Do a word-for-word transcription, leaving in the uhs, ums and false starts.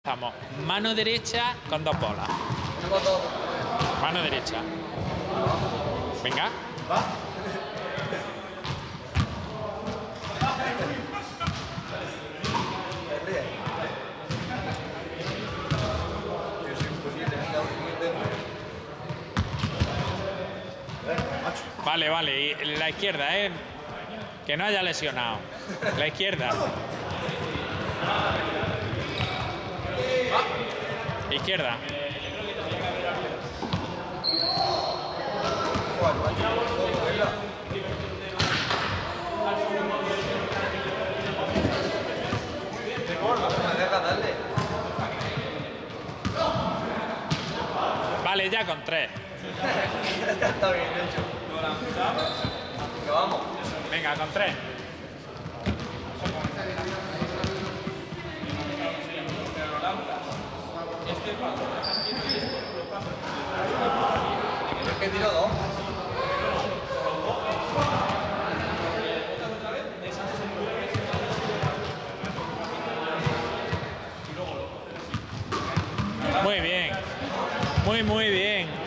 Estamos mano derecha con dos bolas. Mano derecha. Venga. ¿Va? Vale, vale. Y la izquierda, ¿eh? Que no haya lesionado. La izquierda. Izquierda. Vale, ya con tres. Está bien hecho. Que vamos. Venga, con tres. Es que tiro dos. Muy bien. Muy, muy bien.